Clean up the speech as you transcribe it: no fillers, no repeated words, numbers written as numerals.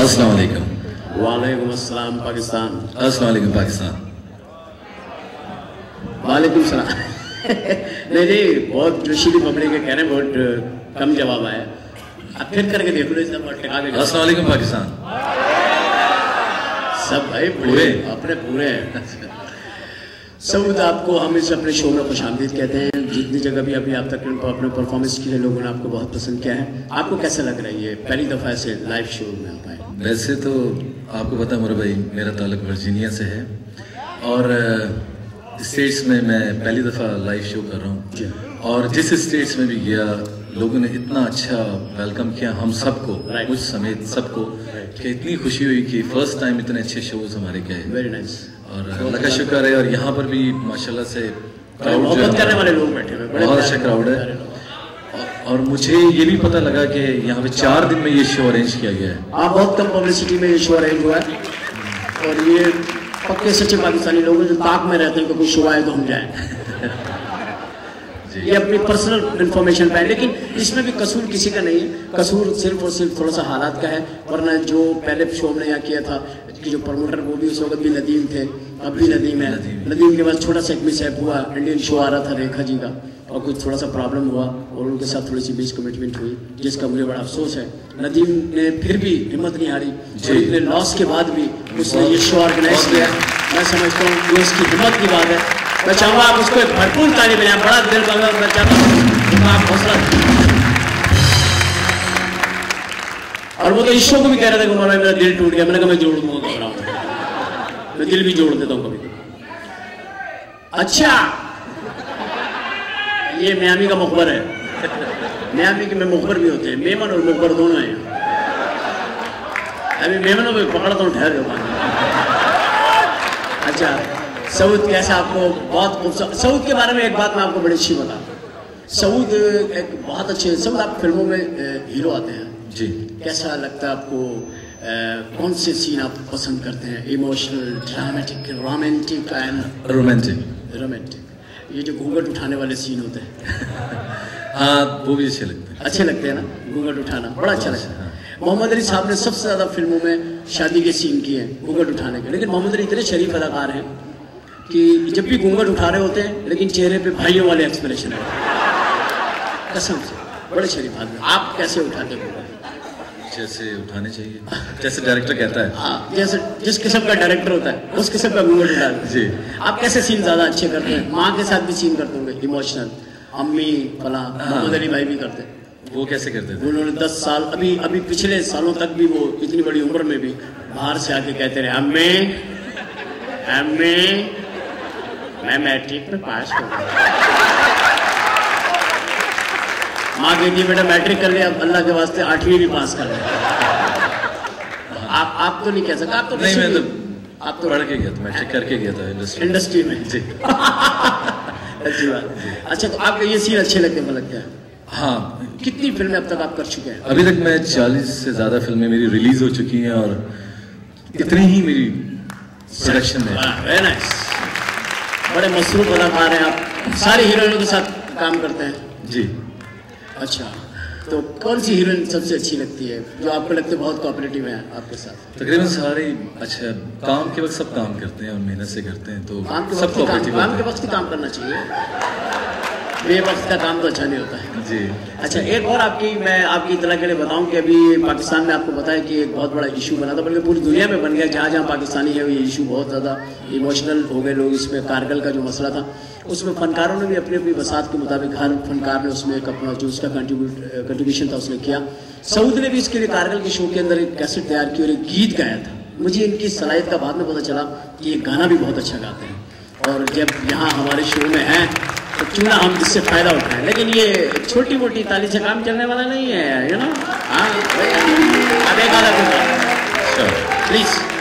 अस्सलाम वालेकुम। वालेकुम अस्सलाम पाकिस्तान। अस्सलाम वालेकुम पाकिस्तान। वालेकुम सलाम। नहीं बहुत जोशीली पब्लिक है, कह रहे हैं बहुत कम जवाब आया। अब फिर करके देख लो, इतना टिका के। अस्सलाम वालेकुम पाकिस्तान। सब भाई पूरे अपने पूरे हैं। सऊद, आपको हम इस अपने शो में खुशामदीद कहते हैं। जितनी जगह भी अभी आप तक अपने परफॉर्मेंस की है, लोगों ने आपको बहुत पसंद किया है। आपको कैसा लग रहा है ये पहली दफ़ा ऐसे लाइव शो में आप आए? वैसे तो आपको पता है मोरा भाई, मेरा ताल्लुक वर्जीनिया से है और स्टेट्स में मैं पहली दफ़ा लाइव शो कर रहा हूँ। और जिस स्टेट्स में भी गया, लोगों ने इतना अच्छा वेलकम किया हम सबको, मुझ समेत सबको, कि इतनी खुशी हुई कि फर्स्ट टाइम इतने अच्छे शोज हमारे गए। Very nice. और अल्लाह का शुक्र है। और यहाँ पर भी माशाल्लाह से क्राउड करने वाले लोग बैठे हुए, बहुत अच्छा क्राउड है। और मुझे ये भी पता लगा कि यहाँ पे 4 दिन में ये शो अरेंज किया गया है। हाँ, बहुत कम पब्लिसिटी में ये शो अरेंज हुआ है। और ये पक्के सच्चे पाकिस्तानी लोग हैं जो ताक में रहते हैं कि कोई शो आए तो हम जाएं। ये अपनी पर्सनल इन्फॉर्मेशन पे है, लेकिन इसमें भी कसूर किसी का नहीं है। कसूर सिर्फ और सिर्फ थोड़ा सा हालात का है। वरना जो पहले शो हमने यहाँ किया था कि जो प्रमोटर वो भी उस वक्त भी नदीम थे, अब भी नदीम है। नदीम के बाद छोटा सा एक मिसहैप हुआ, इंडियन शो आ रहा था रेखा जी का, और कुछ थोड़ा सा प्रॉब्लम हुआ और उनके साथ थोड़ी सी मिसकमिटमेंट हुई, जिसका मुझे बड़ा अफसोस है। नदीम ने फिर भी हिम्मत नहीं हारी, इतने लॉस के बाद भी उसने ये शो ऑर्गेनाइज किया। मैं समझता हूँ कि उसकी हिम्मत की बात है। मैं चाहूँगा आप उसको एक भरपूर ताली बजाएं। बड़ा दिल बंगा, मैं चाहता हूँ आप हौसला। और वो तो इस शो को भी कह रहे थे कि मेरा दिल टूट गया। मैंने कहा मैं जोड़ दूंगा, मैं दिल भी जोड़ देता हूँ कभी। अच्छा, ये मियामी का मुखबर है। मियामी के में मुखबर भी होते हैं, मेमन और मुखबर दोनों हैं। अभी मेमनों में पकड़ता हूँ, ठहर जाओ। अच्छा सऊद, कैसा आपको? बहुत खूबसूरत। सऊद के बारे में एक बात मैं आपको बड़ी अच्छी बता। सऊद एक बहुत अच्छे, सऊद आप फिल्मों में हीरो आते हैं जी। कैसा लगता है आपको? कौन से सीन आप पसंद करते हैं? Emotional, dramatic, romantic and romantic? ये जो घूंघट उठाने वाले सीन होते हैं हाँ, वो भी अच्छे लगते हैं। अच्छे लगते हैं ना? घूंघट उठाना बड़ा अच्छा लगता है। मोहम्मद अली साहब ने सबसे ज्यादा फिल्मों में शादी के सीन किए हैं घूंघट उठाने के। लेकिन मोहम्मद अली इतने शरीफ अदाकार हैं कि जब भी घूंघट उठा रहे होते हैं, लेकिन चेहरे पे भाइयों वाले एक्सप्रेशन है, कसम से। बड़े शरीफ आदमी। आप कैसे उठाते हैं? जैसे उठाने चाहिए, जैसे डायरेक्टर कहता है। हाँ, जैसे जिस किस्म का डायरेक्टर होता है उस किस्म का घूंघट उठाते हैं जी। आप कैसे सीन ज्यादा अच्छे करते हैं? माँ के साथ भी सीन करते होंगे इमोशनल, अम्मी फला। मोहम्मद अली भाई भी करते हैं। वो कैसे करते थे? उन्होंने 10 साल अभी पिछले सालों तक भी वो इतनी बड़ी उम्र में भी बाहर से आके कहते रहे, अम्मी मैं मैट्रिक में पास हो गया। माँ कहती है बेटा मैट्रिक कर लिया, अल्लाह के वास्ते 8वीं भी पास कर लिया। आप तो नहीं कह सकते। आप तो नहीं, मैं तो आप तो पढ़ के गया था, मैट्रिक करके गया था इंडस्ट्री में जी। अच्छी बात। अच्छा, तो आपको ये सीन अच्छे लगते हैं? लगता है। हाँ, कितनी फिल्में अब तक आप कर चुके हैं? अभी तक मैं 40 से ज्यादा फिल्में मेरी रिलीज हो चुकी हैं और इतनी ही मेरी प्रोडक्शन में। Very nice. बड़े मसरूफ अदाकार हैं आप, सारी हीरोइनों के साथ काम करते हैं जी। अच्छा, तो कौन सी हीरोइन सबसे अच्छी लगती है जो आपको लगता है बहुत कोऑपरेटिव है आपके साथ? तकरीबन सारे अच्छा काम के वक्त सब काम करते हैं और मेहनत से करते हैं, तो काम के वक्त ही काम करना चाहिए। बेवक्त का काम तो अच्छा नहीं होता है जी। अच्छा, एक और मैं आपकी इतला के लिए बताऊं कि अभी पाकिस्तान में आपको पता है कि एक बहुत बड़ा इशू बना था, बल्कि पूरी दुनिया में बन गया। जहाँ जहाँ पाकिस्तानी है ये इशू बहुत ज़्यादा इमोशनल हो गए लोग। इसमें कारगिल का जो मसला था, उसमें फनकारों ने भी अपनी अपनी बसात के मुताबिक हर फनकार ने उसमें एक अपना जो उसका कंट्रीब्यूशन था उसने किया। सऊद ने भी इसके लिए कारगिल के शो के अंदर एक कैसेट तैयार की और एक गीत गाया था। मुझे इनकी सलाहियत का बाद में पता चला कि ये गाना भी बहुत अच्छा गाते हैं, और जब यहाँ हमारे शो में हैं तो क्यों ना हम इससे फायदा उठाएं। लेकिन ये छोटी मोटी ताली से काम चलने वाला नहीं है, यू नो। हाँ, अब एक आधा प्लीज।